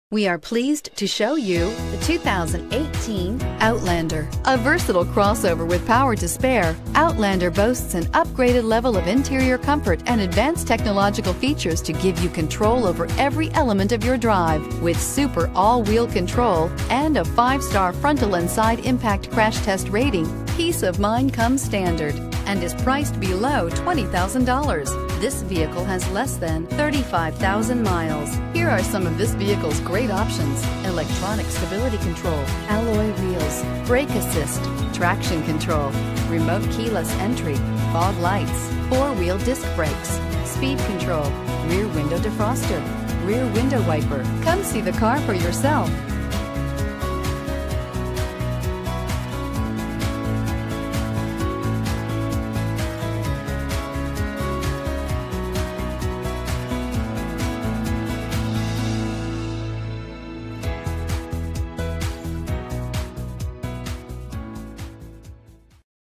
We are pleased to show you the 2018 Outlander. A versatile crossover with power to spare, Outlander boasts an upgraded level of interior comfort and advanced technological features to give you control over every element of your drive. With super all-wheel control and a 5-star frontal and side impact crash test rating, peace of mind comes standard and is priced below $20,000. This vehicle has less than 35,000 miles. Here are some of this vehicle's great options: electronic stability control, alloy wheels, brake assist, traction control, remote keyless entry, fog lights, 4-wheel disc brakes, speed control, rear window defroster, rear window wiper. Come see the car for yourself.